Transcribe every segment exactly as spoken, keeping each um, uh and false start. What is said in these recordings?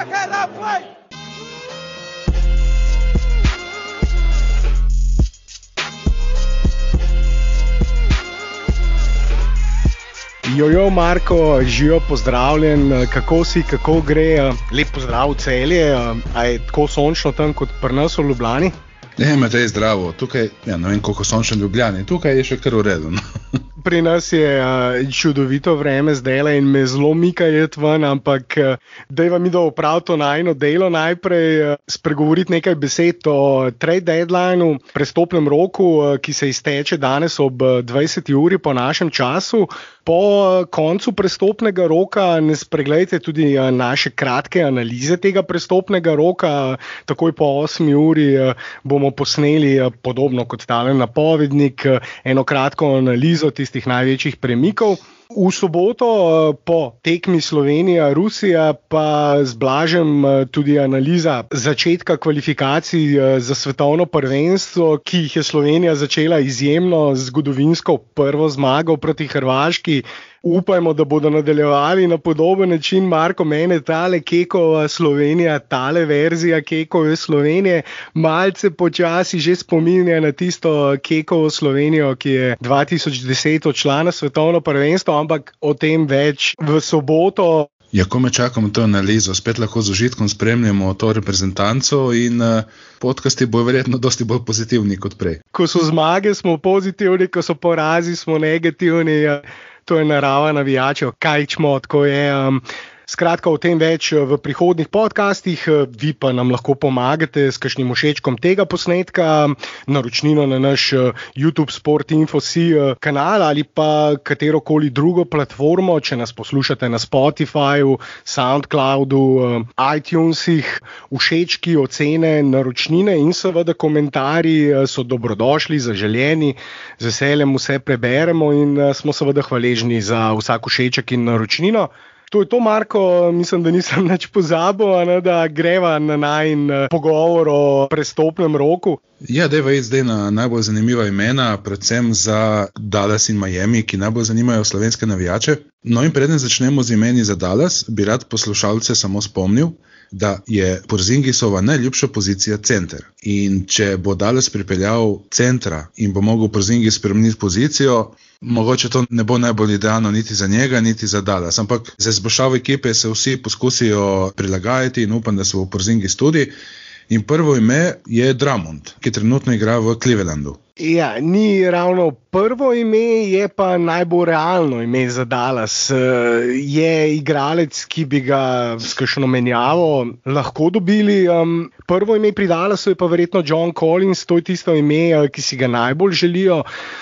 Backhand out play. Jojo, Marko, živijo, pozdravljen, kako si, kako gre, lep pozdrav v Celje, a je tako sončno tam kot pri nas v Ljubljani? Ne, Matej, zdravo, tukaj, ja, ne vem koliko sončno v Ljubljani, tukaj je še kar v redu. Pri nas je uh, čudovito vreme zdajle in me zelo mika jet ven, ampak uh, dajva mi da opraviti to najino delo najprej, uh, spregovoriti nekaj besed o trade deadlineu, prestopnem roku, uh, ki se izteče danes ob dvajseti uri po našem času. Po uh, koncu prestopnega roka ne spregledajte tudi uh, naše kratke analize tega prestopnega roka. Takoj po osmi uri uh, bomo posneli uh, podobno kot tale napovednik, uh, eno kratko analizo tistih največjih premikov. V soboto po tekmi Slovenija-Rusija pa z Blažem tudi analiza začetka kvalifikacij za svetovno prvenstvo, ki jih je Slovenija začela izjemno z zgodovinsko prvo zmago proti Hrvaški. Upajmo, da bodo nadaljevali na podoben način. Marko, mene tale Kekova Slovenija, tale verzija Kekove Slovenije malce počasi že spominja na tisto Kekovo Slovenijo, ki je dva tisoč deset odšla na svetovno prvenstvo, ampak o tem več v soboto. Ja, ko me čakamo to analizo, spet lahko z užitkom spremljamo to reprezentanco in uh, podcasti bojo verjetno dosti bolj pozitivni kot prej. Ko so zmage, smo pozitivni, ko so porazi, smo negativni. Ja. To je narava navijačev, kaj čmo, tako je. Um, skratka, o tem več v prihodnih podcastih, vi pa nam lahko pomagate s kakšnim všečkom tega posnetka, naročnino na naš YouTube Sport Info Si kanal ali pa katerokoli drugo platformo, če nas poslušate na Spotifyju, Soundcloudu, iTunesih, všečki, ocene, naročnine in seveda komentarji so dobrodošli, zaželeni, z veseljem vse preberemo in smo seveda hvaležni za vsak všeček in naročnino. To je to, Marko, mislim, da nisem nič pozabil, ne, da greva na najin pogovor o prestopnem roku. Ja, dajva iti zdaj na najbolj zanimiva imena, predvsem za Dallas in Miami, ki najbolj zanimajo slovenske navijače. No in preden začnemo z imeni za Dallas, bi rad poslušalce samo spomnil, da je Porzingisova najljubša pozicija center. In če bo Dallas pripeljal centra in bo mogel Porzingis spremeniti pozicijo, mogoče to ne bo najbolj idealno niti za njega, niti za Dallas. Ampak za izboljšavo ekipe se vsi poskusijo prilagajati in upam, da se bo Porzingis tudi. In prvo ime je Drummond, ki trenutno igra v Clevelandu. Ja, ni ravno prvo ime, je pa najbolj realno ime za Dallas. Je igralec, ki bi ga s kakšno menjavo lahko dobili. Prvo ime pri Dallasu je pa verjetno John Collins, to je tisto ime, ki si ga najbolj želijo.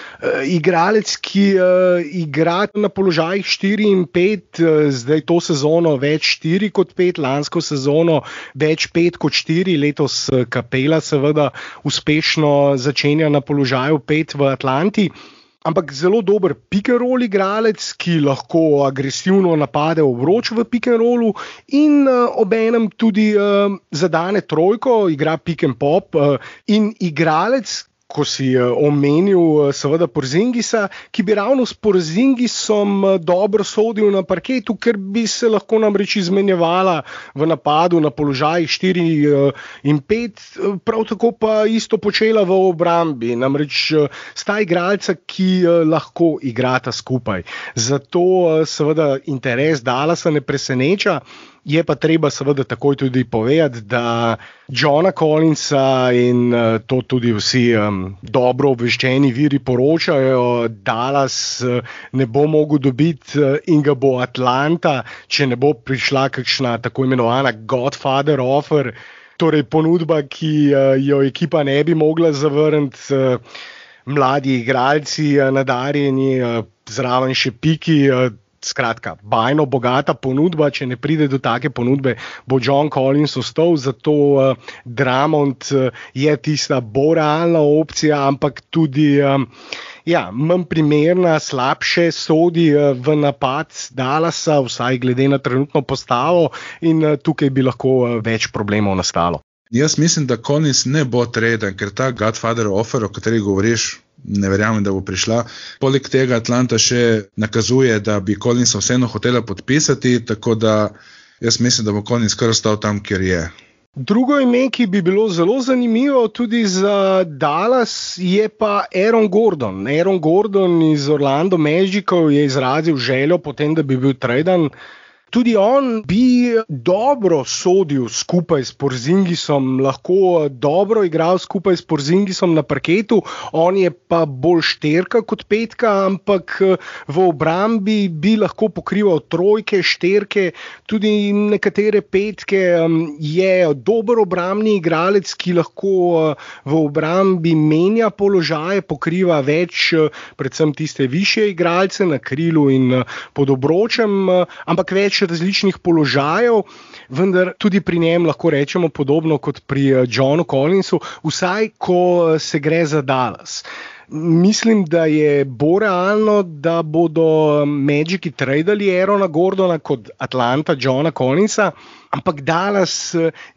Igralec, ki uh, igra na položajih štiri in pet, uh, zdaj to sezono več štiri kot pet, lansko sezono več pet kot štiri, letos uh, Capela seveda uspešno začenja na položaju pet v Atlanti. Ampak zelo dober pick-and-roll igralec, ki lahko agresivno napade obroč v pick-and-rollu in uh, obenem tudi uh, zadane trojko, igra pick-and-pop uh, in igralec, ko si omenil seveda Porzingisa, ki bi ravno s Porzingisom dobro sodil na parketu, ker bi se lahko namreč izmenjevala v napadu na položajih štiri in pet, prav tako pa isto počela v obrambi. Namreč sta igralca, ki lahko igrata skupaj. Zato seveda interes Dallasa ne preseneča. Je pa treba seveda takoj tudi povedati, da Johna Collinsa in uh, to tudi vsi um, dobro obveščeni viri poročajo, Dallas uh, ne bo mogel dobiti uh, in ga bo Atlanta, če ne bo prišla kakšna tako imenovana Godfather offer, torej ponudba, ki uh, jo ekipa ne bi mogla zavrniti, uh, mladi igralci, uh, nadarjeni, uh, zraven še piki, uh, Skratka, bajno bogata ponudba, če ne pride do take ponudbe, bo John Collins ostal, zato uh, Drummond uh, je tista bolj realna opcija, ampak tudi um, ja, manj primerna, slabše sodi uh, v napad Dallasa, vsaj glede na trenutno postavo in uh, tukaj bi lahko uh, več problemov nastalo. Jaz mislim, da Collins ne bo traden, ker ta Godfather offer, o kateri govoriš, ne verjamem, da bo prišla. Poleg tega Atlanta še nakazuje, da bi Collinsa vseeno hotela podpisati, tako da Jaz mislim, da bo Collins kar ostal tam, kjer je. Drugo ime, ki bi bilo zelo zanimivo tudi za Dallas, je pa Aaron Gordon. Aaron Gordon iz Orlando Magicov je izrazil željo potem, da bi bil tradan. Tudi on bi dobro sodil skupaj s Porzingisom, lahko dobro igral skupaj s Porzingisom na parketu. On je pa bolj šterka kot petka, ampak v obrambi bi lahko pokrival trojke, šterke, tudi nekatere petke. Je dober obrambni igralec, ki lahko v obrambi menja položaje, pokriva več, predvsem tiste višje igralce na krilu in pod obročem, ampak več različnih položajev, vendar tudi pri njem lahko rečemo podobno kot pri Johnu Collinsu, vsaj ko se gre za Dallas. Mislim, da je bolj realno, da bodo Magiki tradali Aarona Gordona kot Atlanta Johna Collinsa, ampak Dallas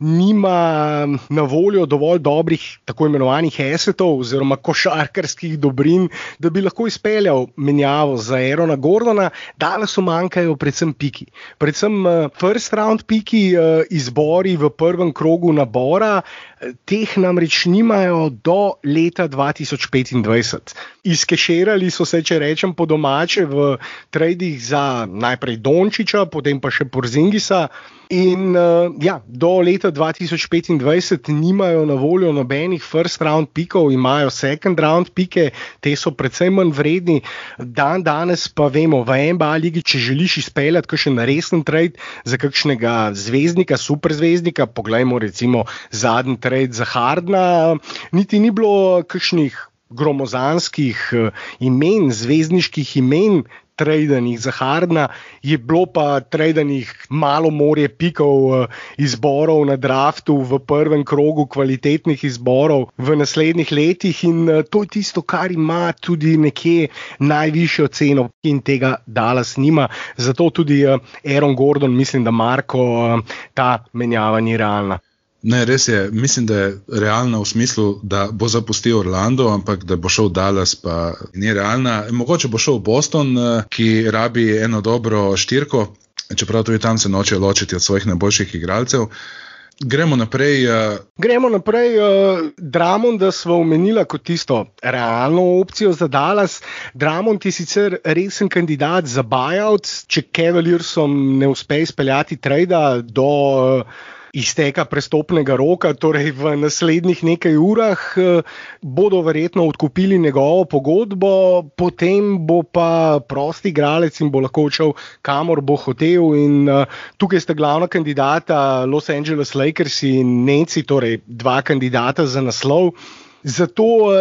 nima na voljo dovolj dobrih tako imenovanih assetov oziroma košarkarskih dobrin, da bi lahko izpeljal menjavo za Aarona Gordona. Dallasu manjkajo predvsem piki. Predvsem first round piki, izbori v prvem krogu nabora, teh namreč nimajo do leta dva tisoč petindvajset. Izkeširali so se, če rečem po domače, v tradih za najprej Dončića, potem pa še Porzingisa. In uh, ja, do leta dva tisoč petindvajset nimajo na voljo nobenih first round pikov, imajo second round pike, te so precej manj vredni. Dan danes pa vemo, v N B A ligi, če želiš izpeljati kakšen resen trade za kakšnega zvezdnika, superzvezdnika, poglejmo recimo zadnji trade za Hardna, niti ni bilo kakšnih gromozanskih imen, zvezdniških imen tradenih za Hardna, je bilo pa tradenih malo morje pikov izborov na draftu v prvem krogu, kvalitetnih izborov v naslednjih letih, in to je tisto, kar ima tudi nekje najvišjo ceno, in tega Dallas nima. Zato tudi Aaron Gordon, mislim, da Marko, ta menjava ni realna. Ne, res je. Mislim, da je realna v smislu, da bo zapustil Orlando, ampak da bo šel v Dallas, pa ni realna. Mogoče bo šel v Boston, ki rabi eno dobro štirko, čeprav tudi tam se noče ločiti od svojih najboljših igralcev. Gremo naprej. Gremo naprej. Drammonda sva omenila kot tisto realno opcijo za Dallas. Drummond je sicer resen kandidat za buyout, če Cavaliersom ne uspe izpeljati trada do izteka prestopnega roka, torej v naslednjih nekaj urah, bodo verjetno odkupili njegovo pogodbo, potem bo pa prosti igralec in bo lahko odšel kamor bo hotel, in tukaj sta glavna kandidata Los Angeles Lakers in Netsi, torej dva kandidata za naslov. Zato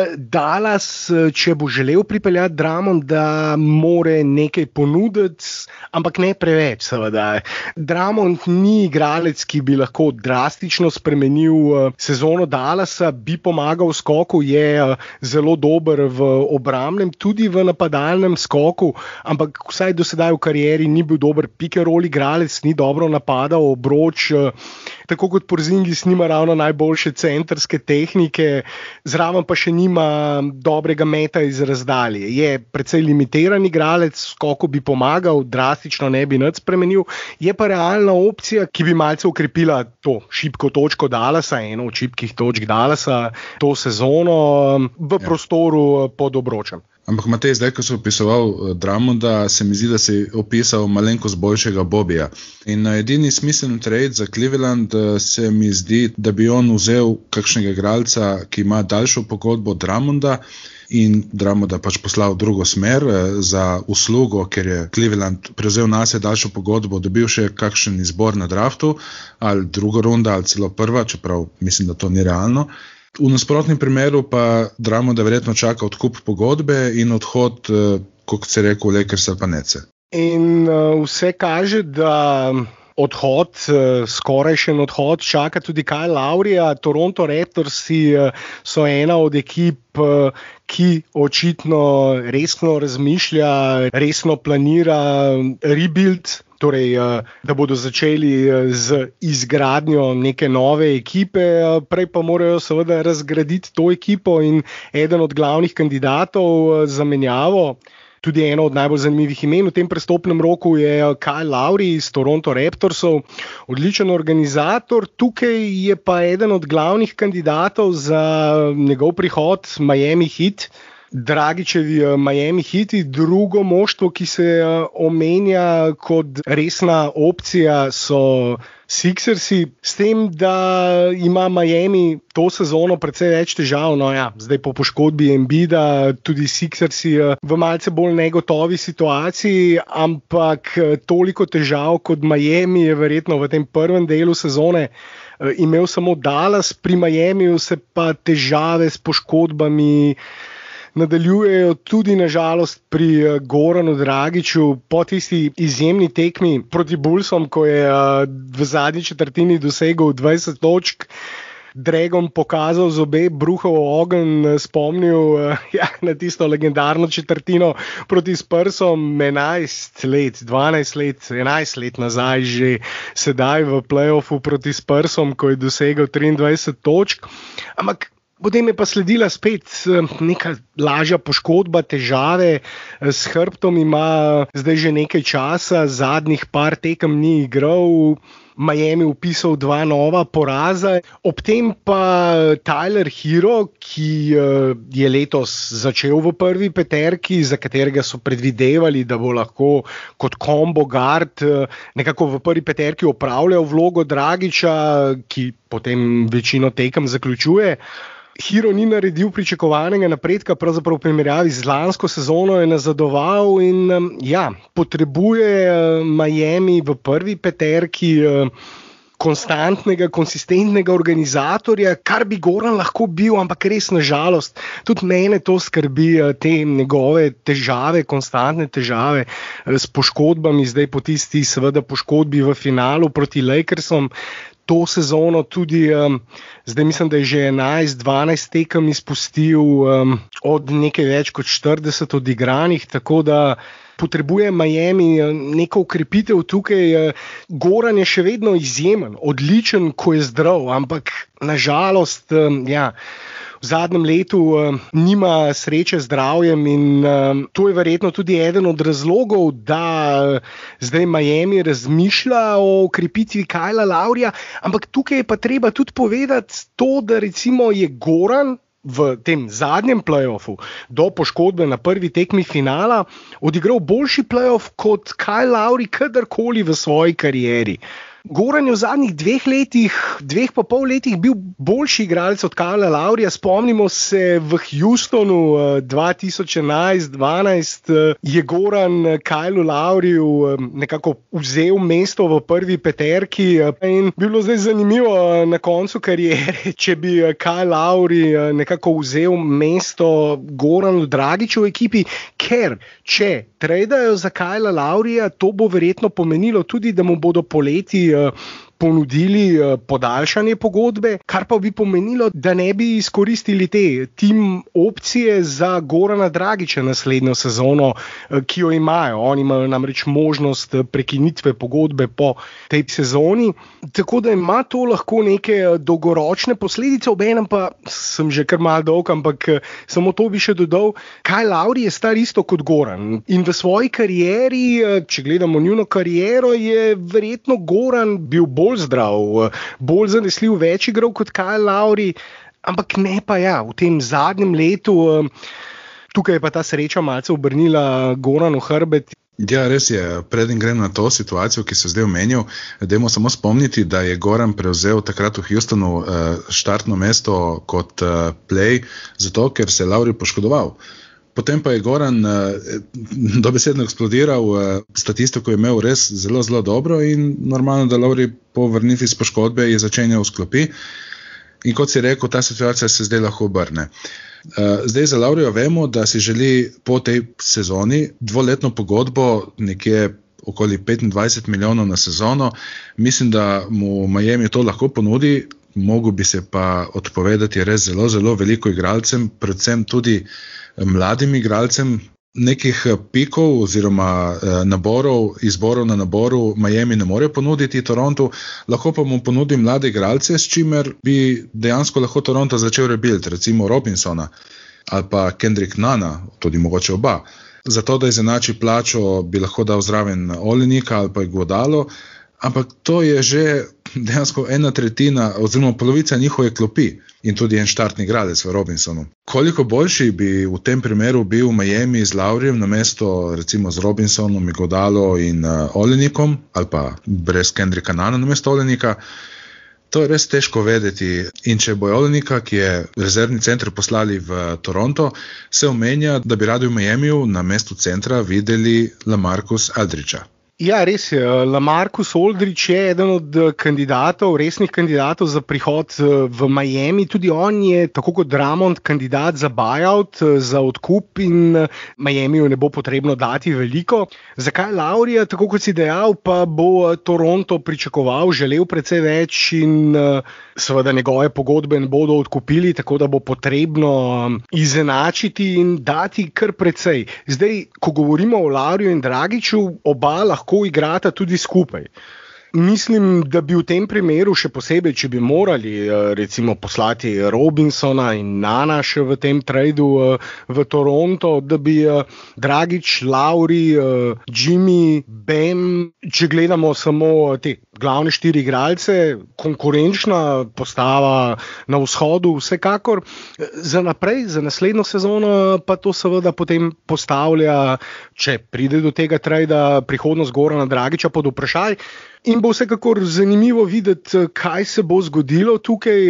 Dallas, če bo želel pripeljati Drummond, da more nekaj ponuditi, ampak ne preveč, seveda. Drummond ni igralec, ki bi lahko drastično spremenil sezono Dallasa, bi pomagal skoku, je zelo dober v obrambnem, tudi v napadalnem skoku, ampak vsaj do sedaj v karieri ni bil dober pick and roll igralec, ni dobro napadal obroč, tako kot Porzingis nima ravno najboljše centrske tehnike, zraven pa še nima dobrega meta iz razdalje. Je precej limitiran igralec, skoku bi pomagal, drastično ne bi nič spremenil. Je pa realna opcija, ki bi malce ukrepila to šibko točko Dallasa, eno od šibkih točk Dallasa, to sezono v prostoru pod obročem. Ampak Matej, zdaj, ko si opisoval Drummonda, se mi zdi, da si opisal malenkost boljšega Bobija. In edini smiselni trade za Cleveland se mi zdi, da bi on vzel kakšnega igralca, ki ima daljšo pogodbo od Drummonda, in Drummonda pač poslal v drugo smer za uslugo, ker je Cleveland prevzel nase daljšo pogodbo, dobil še kakšen izbor na draftu, ali drugo runda, ali celo prva, čeprav mislim, da to ni realno. V nasprotnem primeru pa Drummonda verjetno čaka odkup pogodbe in odhod, kot se je rekel, Lakers pa Netse. In uh, vse kaže, da odhod, uh, skorajšen odhod čaka tudi Kyle Lowryja. Toronto Raptorsi uh, so ena od ekip, uh, ki očitno resno razmišlja, resno planira rebuild. Torej, da bodo začeli z izgradnjo neke nove ekipe, prej pa morajo seveda razgraditi to ekipo, in eden od glavnih kandidatov za menjavo tudi eno od najbolj zanimivih imen v tem prestopnem roku je Kyle Lowry iz Toronto Raptorsov, odličen organizator, tukaj je pa eden od glavnih kandidatov za njegov prihod Miami Heat. Dragičevi Miami Heati, drugo moštvo, ki se omenja kot resna opcija, so Sixersi, s tem, da ima Miami to sezono precej več težav. No ja, zdaj po poškodbi Embida tudi Sixersi v malce bolj negotovi situaciji, ampak toliko težav kot Miami je verjetno v tem prvem delu sezone imel samo Dallas, pri Miamiju se pa težave s poškodbami nadaljujejo tudi nažalost pri Goranu Dragiću po tisti izjemni tekmi proti Bullsom, ko je v zadnji četrtini dosegel dvajset točk, Dragon pokazal zobe, bruhal ogenj, spomnil ja, na tisto legendarno četrtino proti Spursom enajst let, dvanajst let, enajst let nazaj že sedaj v play-offu proti Spursom, ko je dosegel triindvajset točk, ampak potem je pa sledila spet neka lažja poškodba, težave s hrbtom, ima zdaj že nekaj časa, zadnjih par tekem ni igral, Miami upisal dva nova poraza, ob tem pa Tyler Hero, ki je letos začel v prvi peterki, za katerega so predvidevali, da bo lahko kot combo guard nekako v prvi peterki opravljal vlogo Dragića, ki potem večino tekem zaključuje. Hero ni naredil pričakovanega napredka, pravzaprav v primerjavi z lansko sezono je nazadoval in ja, potrebuje Miami v prvi peterki konstantnega, konsistentnega organizatorja, kar bi Goran lahko bil, ampak res nažalost, tudi mene to skrbi, te njegove težave, konstantne težave s poškodbami, zdaj po tisti seveda poškodbi v finalu proti Lakersom. To sezono tudi, um, zdaj mislim, da je že enajst dvanajst tekem izpustil um, od nekaj več kot štirideset odigranih, tako da potrebuje Miami neko ukrepitev tukaj. Goran je še vedno izjemen, odličen, ko je zdrav, ampak nažalost, um, ja, v zadnjem letu uh, nima sreče z zdravjem in uh, to je verjetno tudi eden od razlogov, da uh, zdaj Miami razmišlja o ukrepitvi Kyla Lowryja, ampak tukaj je pa treba tudi povedati to, da recimo je Goran v tem zadnjem play-offu do poškodbe na prvi tekmi finala odigral boljši play-off kot Kyle Lowry kadarkoli v svoji karieri. Goran je v zadnjih dveh letih, dveh pa pol letih bil boljši igralec od Kyla Lowryja. Spomnimo se v Houstonu dva tisoč enajst dvanajst je Goran Kylu Lowryju nekako vzel mesto v prvi peterki in bilo zdaj zanimivo na koncu kariere, če bi Kyle Lowry nekako vzel mesto Goranu Dragiću v ekipi, ker če tradejo za Kyla Lowryja, to bo verjetno pomenilo tudi, da mu bodo poleti ponudili podaljšanje pogodbe, kar pa bi pomenilo, da ne bi izkoristili te tim opcije za Gorana Dragića naslednjo sezono, ki jo imajo. Oni imajo namreč možnost prekinitve pogodbe po tej sezoni, tako da ima to lahko neke dolgoročne posledice, obenem pa sem že kar malo dolg, ampak samo to bi še dodal. Kyle Lowry je star isto kot Goran in v svoji karieri, če gledamo njuno kariero, je verjetno Goran bil bolj bolj zdrav, bolj zanesljiv, več igral kot Kyle Lowry, ampak ne pa ja, v tem zadnjem letu, tukaj je pa ta sreča malce obrnila Goranu hrbet. Ja, res je, preden grem na to situacijo, ki se zdaj omenil, dajmo samo spomniti, da je Goran prevzel takrat v Houstonu štartno mesto kot play, zato ker se je Lowry poškodoval. Potem pa je Goran uh, dobesedno eksplodiral, uh, statistiko je imel res zelo, zelo dobro in normalno, da Lowry po vrnitvi iz poškodbe je začenjal v sklopi in kot si rekel, ta situacija se zdaj lahko obrne. Uh, zdaj za Lowryja vemo, da si želi po tej sezoni dvoletno pogodbo nekje okoli petindvajset milijonov na sezono. Mislim, da mu Miami to lahko ponudi, mogel bi se pa odpovedati res zelo, zelo veliko igralcem, predvsem tudi mladim igralcem. Nekih pikov oziroma naborov, izborov na naboru Miami ne more ponuditi Torontu, lahko pa mu ponudi mlade igralce, s čimer bi dejansko lahko Toronto začel rebuild, recimo Robinsona ali pa Kendrick Nunna, tudi mogoče oba. za to, da izenači plačo, bi lahko dal zraven Olenika ali pa Iguodalo, ampak to je že dejansko ena tretjina oziroma polovica njihove klopi in tudi en štartni igralec v Robinsonu. Koliko boljši bi v tem primeru bil Miami z Laurijem namesto recimo z Robinsonom, Iguodalo in uh, Olenikom ali pa brez Kendricka Nunna namesto Olenika, to je res težko vedeti. In če bojo Olenika, ki je rezervni center, poslali v Toronto, se omenja, da bi radi v Miamiju na mestu centra videli LaMarcus Aldridgea. Ja, res je. LaMarcus Aldridge je eden od kandidatov, resnih kandidatov za prihod v Miami. Tudi on je, tako kot Drummond, kandidat za buyout, za odkup in Miamiju ne bo potrebno dati veliko. Zakaj Laurija, tako kot si dejal, pa bo Toronto pričakoval, želel precej več in seveda njegove pogodbe ne bodo odkupili, tako da bo potrebno izenačiti in dati kar precej. Zdaj, ko govorimo o Lauriju in Dragiću, oba lahko lahko igrata tudi skupaj. Mislim, da bi v tem primeru, še posebej, če bi morali recimo poslati Robinsona in Nana še v tem tradu v Toronto, da bi Dragić, Lauri, Jimmy, Bam, če gledamo samo te glavne štiri igralce, konkurenčna postava na vzhodu, vsekakor. Za naprej, za naslednjo sezono pa to seveda potem postavlja, če pride do tega trada, prihodnost Gorana Dragića pod vprašaj. In bo vsekakor zanimivo videti, kaj se bo zgodilo tukaj.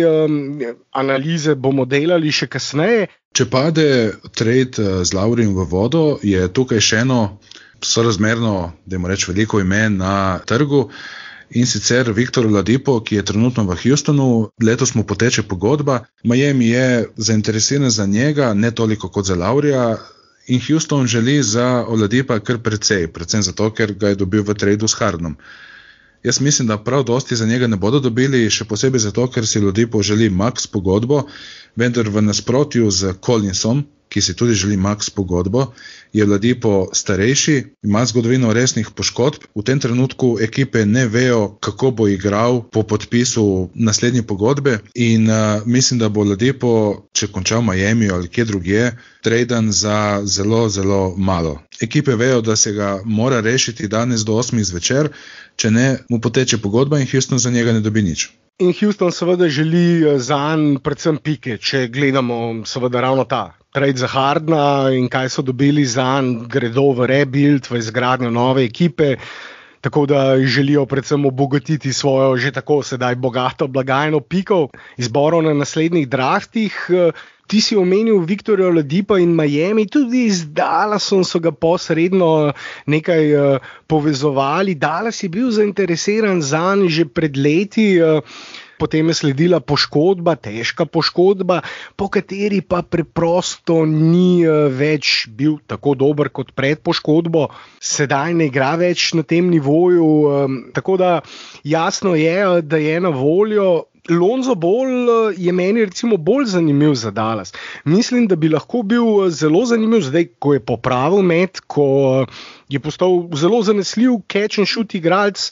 Analize bomo delali še kasneje. Če pade trade z Laurijem v vodo, je tukaj še eno sorazmerno, dajmo reči, veliko imen na trgu. In sicer Victor Oladipo, ki je trenutno v Houstonu, letos mu poteče pogodba. Miami je zainteresiran za njega, ne toliko kot za Laurija. In Houston želi za Oladipa kar precej, predvsem zato, ker ga je dobil v tradu s Hardenom. Jaz mislim, da prav dosti za njega ne bodo dobili, še posebej zato, ker si Oladipo želi max pogodbo, vendar v nasprotju z Collinsom, ki si tudi želi max pogodbo, je Oladipo starejši, ima zgodovino resnih poškodb. V tem trenutku ekipe ne vejo, kako bo igral po podpisu naslednje pogodbe in uh, mislim, da bo Oladipo, če končal v Miami ali kje drugje, tradan za zelo, zelo malo. Ekipe vejo, da se ga mora rešiti danes do osmih zvečer, če ne, mu poteče pogodba in Houston za njega ne dobi nič. In Houston seveda želi zanj predvsem pike, če gledamo seveda ravno ta trade za Hardna in kaj so dobili zanj, gredo v rebuild, v izgradnjo nove ekipe, tako da želijo predvsem obogatiti svojo že tako sedaj bogato blagajno pikov, izborov na naslednjih draftih. Ti si omenil Victorja Oladipa in Miami, tudi z Dallasom so ga posredno nekaj povezovali. Dallas je bil zainteresiran zanj že pred leti. Potem je sledila poškodba, težka poškodba, po kateri pa preprosto ni več bil tako dober kot pred poškodbo. Sedaj ne igra več na tem nivoju, tako da jasno je, da je na voljo. Lonzo Ball je meni recimo bolj zanimiv za Dallas. Mislim, da bi lahko bil zelo zanimiv zdaj, ko je popravil met, ko je postal zelo zanesljiv catch and shoot igralec.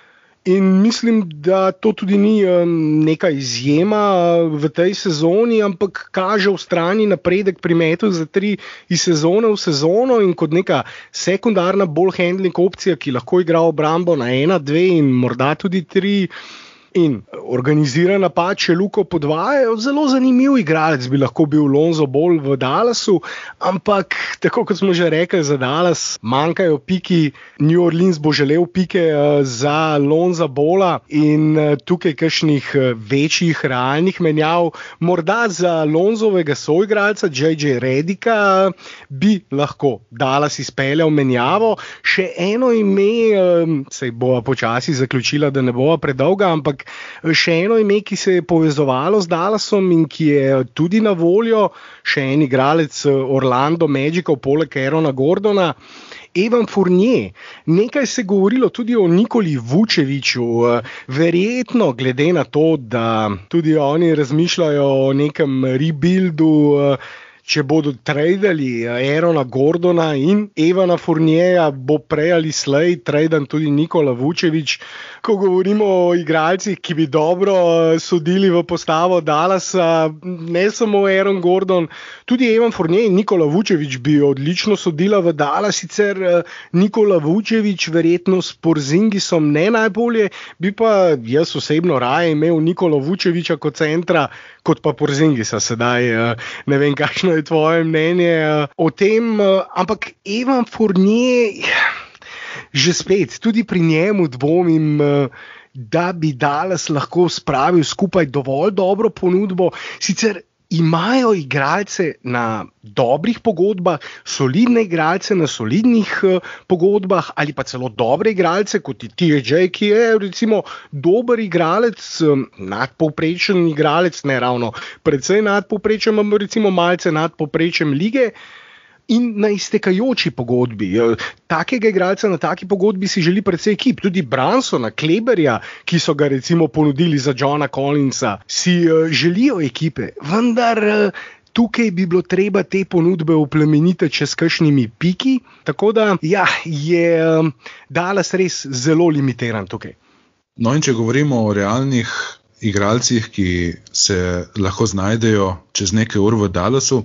In mislim, da to tudi ni neka izjema v tej sezoni, ampak kaže v strani napredek pri metu za tri iz sezone v sezono in kot neka sekundarna ball handling opcija, ki lahko igra obrambo na ena, dve in morda tudi tri. In organizira napad, če Luko podvajajo, zelo zanimiv igralec bi lahko bil Lonzo Ball v Dallasu, ampak tako kot smo že rekli za Dallas, manjkajo piki, New Orleans bo želel pike za Lonza Balla in tukaj kakšnih večjih realnih menjav, morda za Lonzovega soigralca J J Redika bi lahko Dallas izpeljal menjavo. Še eno ime, sej bova počasi zaključila, da ne bova predolga, ampak še eno ime, ki se je povezovalo z Dallasom in ki je tudi na voljo, še en igralec Orlando Magicov, poleg Aarona Gordona, Evan Fournier. Nekaj se govorilo tudi o Nikoli Vučeviću, verjetno glede na to, da tudi oni razmišljajo o nekem rebuildu, če bodo tradali Aarona Gordona in Evana Fournierja, bo prej ali slej tradan tudi Nikola Vučević. Ko govorimo o igralcih, ki bi dobro sodili v postavo Dallasa, ne samo Aaron Gordon, tudi Evan Fournier in Nikola Vučević bi odlično sodila v Dallas, sicer Nikola Vučević verjetno s Porzingisom ne najbolje, bi pa jaz osebno raje imel Nikola Vučevića kot centra, kot pa Porzingisa sedaj. Ne vem, kakšno je tvoje mnenje o tem, ampak Evan Fournier, že spet, tudi pri njemu dvomim, da bi Dallas lahko spravil skupaj dovolj dobro ponudbo. Sicer imajo igralce na dobrih pogodbah, solidne igralce na solidnih pogodbah ali pa celo dobre igralce, kot je T J, ki je recimo dober igralec, nadpovprečen igralec, ne ravno precej nadpovprečen, ampak recimo malce nadpovprečen lige. In na iztekajoči pogodbi. Takega igralca na taki pogodbi si želi precej ekip. Tudi Brunsona, Kleberja, ki so ga recimo ponudili za Johna Collinsa, si želijo ekipe. Vendar tukaj bi bilo treba te ponudbe oplemeniti s kakšnimi piki. Tako da ja, je Dallas res zelo limitiran tukaj. No, in če govorimo o realnih igralcih, ki se lahko znajdejo čez nekaj ur v Dallasu,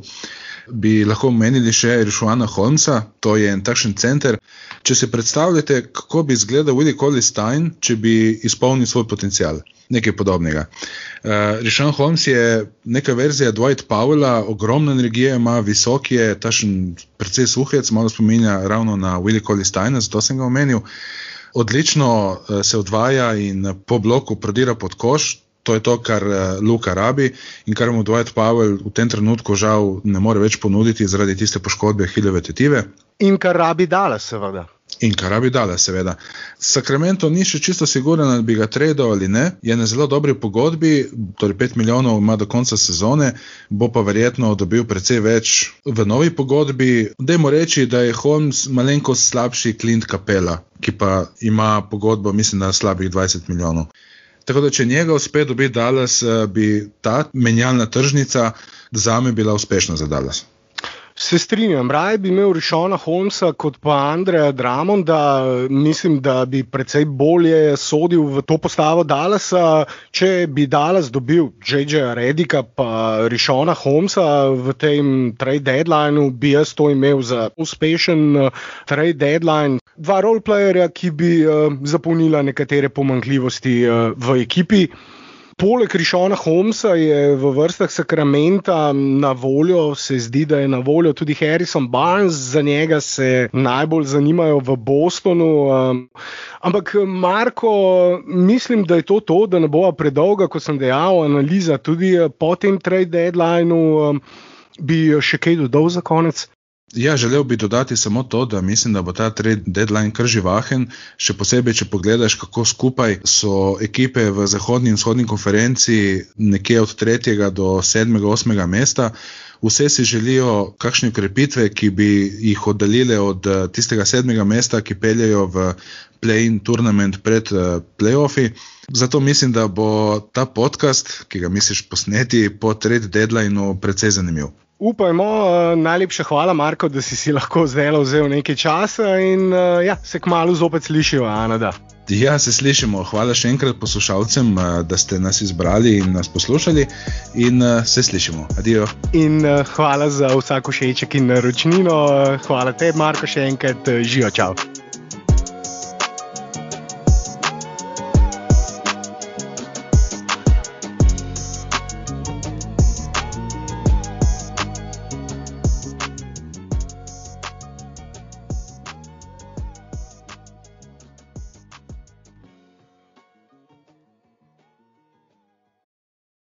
bi lahko omenili še Rišuana Holmesa, to je en takšen center. Če si predstavljate, kako bi izgledal Willie Cauley-Stein, če bi izpolnil svoj potencial, nekaj podobnega. Uh, Rišuan Holmes je neka verzija Dwight Powella, ogromno energije ima, visok je, tašen precej suhec, malo spominja ravno na Willie Cauley-Steina, zato sem ga omenil. Odlično uh, se odvaja in po bloku prodira pod koš. To je to, kar Luka rabi in kar mu Dwight Powell v tem trenutku žal ne more več ponuditi zaradi tiste poškodbe Achilleve tetive. In kar rabi Dallas, seveda. In kar rabi Dallas, seveda. Sacramento ni še čisto siguren, da bi ga tradal ali ne. Je na zelo dobri pogodbi, torej pet milijonov ima do konca sezone, bo pa verjetno dobil precej več v novi pogodbi. Dajmo reči, da je Holmes malenkost slabši Clint Capela, ki pa ima pogodbo, mislim, na slabih dvajset milijonov. Tako da, če njega uspe dobiti Dallas, bi ta menjalna tržnica zame bila uspešna za Dallas. Se strinjam, raje bi imel Rišona Holmesa kot pa Andreja Drummonda, mislim, da bi precej bolje sodil v to postavo Dallasa, če bi Dallas dobil J J Redicka pa Rišona Holmesa v tem trade deadlineu, bi jaz to imel za uspešen trade deadline. Dva roleplayerja, ki bi uh, zapolnila nekatere pomanjkljivosti uh, v ekipi. Poleg Rišona Holmesa je v vrstah Sacramenta na voljo, se zdi, da je na voljo tudi Harrison Barnes, za njega se najbolj zanimajo v Bostonu. Um, ampak Marko, mislim, da je to to, da ne bova predolga, kot sem dejal, analiza tudi po tem trade deadlineu. Um, bi še kaj dodal za konec? Ja, želel bi dodati samo to, da mislim, da bo ta trade deadline kar živahen, še posebej, če pogledaš, kako skupaj so ekipe v zahodni in vzhodni konferenci nekje od tretjega do sedmega, osmega mesta. Vse si želijo kakšne ukrepitve, ki bi jih oddaljile od tistega sedmega mesta, ki peljejo v play-in turnament pred play-offi. Zato mislim, da bo ta podcast, ki ga misliš posneti po trade deadlineu, precej zanimiv. Upajmo, najlepša hvala, Marko, da si si lahko zdaj vzel nekaj časa in ja, se kmalu zopet slišiva, Anada. Ja, se slišimo. Hvala še enkrat poslušalcem, da ste nas izbrali in nas poslušali in se slišimo. Adijo. In hvala za vsako všeček in naročnino. Hvala tebi, Marko, še enkrat. Živijo, čau.